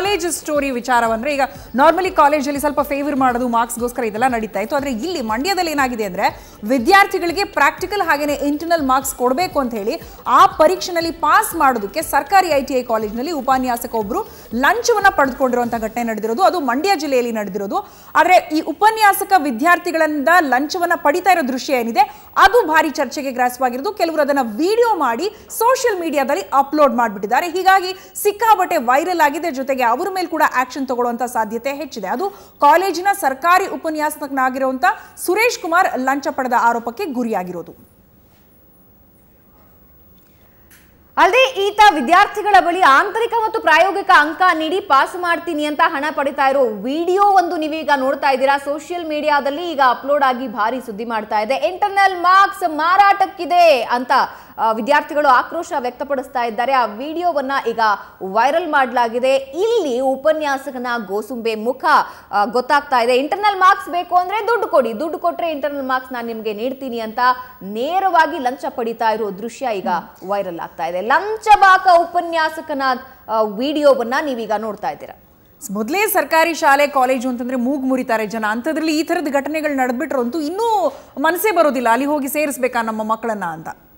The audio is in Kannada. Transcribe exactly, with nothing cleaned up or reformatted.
ಕಾಲೇಜ್ ಸ್ಟೋರಿ ವಿಚಾರವಂದ್ರೆ ಈಗ ನಾರ್ಮಲಿ ಕಾಲೇಜಲ್ಲಿ ಸ್ವಲ್ಪ ಫೇವರ್ ಮಾಡೋದು ಮಾರ್ಕ್ಸ್ಗೋಸ್ಕರ ಇದೆಲ್ಲ ನಡೀತಾ ಇತ್ತು. ಆದರೆ ಇಲ್ಲಿ ಮಂಡ್ಯದಲ್ಲಿ ಏನಾಗಿದೆ ಅಂದರೆ ವಿದ್ಯಾರ್ಥಿಗಳಿಗೆ ಪ್ರಾಕ್ಟಿಕಲ್ ಹಾಗೆಯೇ ಇಂಟರ್ನಲ್ ಮಾರ್ಕ್ಸ್ ಕೊಡಬೇಕು ಅಂತ ಹೇಳಿ ಆ ಪರೀಕ್ಷೆನಲ್ಲಿ ಪಾಸ್ ಮಾಡೋದಕ್ಕೆ ಸರ್ಕಾರಿ ಐ ಟಿ ಐ ಕಾಲೇಜಿನಲ್ಲಿ ಉಪನ್ಯಾಸಕ ಒಬ್ಬರು ಲಂಚವನ್ನು ಪಡೆದುಕೊಂಡಿರುವಂಥ ಘಟನೆ ನಡೆದಿರೋದು. ಅದು ಮಂಡ್ಯ ಜಿಲ್ಲೆಯಲ್ಲಿ ನಡೆದಿರೋದು. ಆದರೆ ಈ ಉಪನ್ಯಾಸಕ ವಿದ್ಯಾರ್ಥಿಗಳಿಂದ ಲಂಚವನ್ನು ಪಡಿತಾ ಇರೋ ದೃಶ್ಯ ಏನಿದೆ ಅದು ಭಾರಿ ಚರ್ಚೆಗೆ ಗ್ರಾಸವಾಗಿರೋದು. ಕೆಲವರು ಅದನ್ನು ವಿಡಿಯೋ ಮಾಡಿ ಸೋಷಿಯಲ್ ಮೀಡಿಯಾದಲ್ಲಿ ಅಪ್ಲೋಡ್ ಮಾಡಿಬಿಟ್ಟಿದ್ದಾರೆ. ಹೀಗಾಗಿ ಸಿಕ್ಕಾಬಟ್ಟೆ ವೈರಲ್ ಆಗಿದೆ. ಜೊತೆಗೆ ಅವರ ಮೇಲೆ ಕೂಡ ಆಕ್ಷನ್ ತಗೊಳ್ಳುವಂತ ಸಾಧ್ಯತೆ ಹೆಚ್ಚಿದೆ. ಅದು ಕಾಲೇಜಿನ ಸರ್ಕಾರಿ ಉಪನ್ಯಾಸಕನಾಗಿರುವಂತ ಸುರೇಶ್ ಕುಮಾರ್ ಲಂಚ ಪಡೆದ ಆರೋಪಕ್ಕೆ ಗುರಿಯಾಗಿರೋದು. ಅಲ್ಲದೆ ಈತ ವಿದ್ಯಾರ್ಥಿಗಳ ಬಳಿ ಆಂತರಿಕ ಮತ್ತು ಪ್ರಾಯೋಗಿಕ ಅಂಕ ನೀಡಿ ಪಾಸ್ ಮಾಡ್ತೀನಿ ಅಂತ ಹಣ ಪಡಿತಾ ಇರೋ ವಿಡಿಯೋ ಒಂದು ನೀವೀಗ ನೋಡ್ತಾ ಇದ್ದೀರಾ. ಸೋಷಿಯಲ್ ಮೀಡಿಯಾದಲ್ಲಿ ಈಗ ಅಪ್ಲೋಡ್ ಆಗಿ ಭಾರಿ ಸುದ್ದಿ ಮಾಡ್ತಾ ಇದೆ. ಇಂಟರ್ನಲ್ ಮಾರ್ಕ್ಸ್ ಮಾರಾಟಕ್ಕಿದೆ ಅಂತ ವಿದ್ಯಾರ್ಥಿಗಳು ಆಕ್ರೋಶ ವ್ಯಕ್ತಪಡಿಸ್ತಾ ಇದ್ದಾರೆ. ಆ ವಿಡಿಯೋವನ್ನ ಈಗ ವೈರಲ್ ಮಾಡಲಾಗಿದೆ. ಇಲ್ಲಿ ಉಪನ್ಯಾಸಕನ ಗೋಸುಂಬೆ ಮುಖ ಗೊತ್ತಾಗ್ತಾ ಇದೆ. ಇಂಟರ್ನಲ್ ಮಾರ್ಕ್ಸ್ ಬೇಕು ಅಂದ್ರೆ ದುಡ್ಡು ಕೊಡಿ, ದುಡ್ಡು ಕೊಟ್ರೆ ಇಂಟರ್ನಲ್ ಮಾರ್ಕ್ಸ್ ನಾನು ನಿಮ್ಗೆ ನೀಡ್ತೀನಿ ಅಂತ ನೇರವಾಗಿ ಲಂಚ ಪಡಿತಾ ಇರೋ ದೃಶ್ಯ ಈಗ ವೈರಲ್ ಆಗ್ತಾ ಇದೆ. ಲಂಚಬಾಕ ಉಪನ್ಯಾಸಕನ ವಿಡಿಯೋವನ್ನ ನೀವೀಗ ನೋಡ್ತಾ ಇದ್ದೀರಾ. ಮೊದಲೇ ಸರ್ಕಾರಿ ಶಾಲೆ ಕಾಲೇಜು ಅಂತಂದ್ರೆ ಮೂಗು ಮುರಿತಾರೆ ಜನ. ಅಂಥದ್ರಲ್ಲಿ ಈ ಥರದ ಘಟನೆಗಳು ನಡೆದ್ಬಿಟ್ರು ಅಂತೂ ಇನ್ನೂ ಮನಸ್ಸೇ ಬರೋದಿಲ್ಲ ಅಲ್ಲಿ ಹೋಗಿ ಸೇರಿಸ್ಬೇಕಾ ನಮ್ಮ ಮಕ್ಕಳನ್ನ ಅಂತ.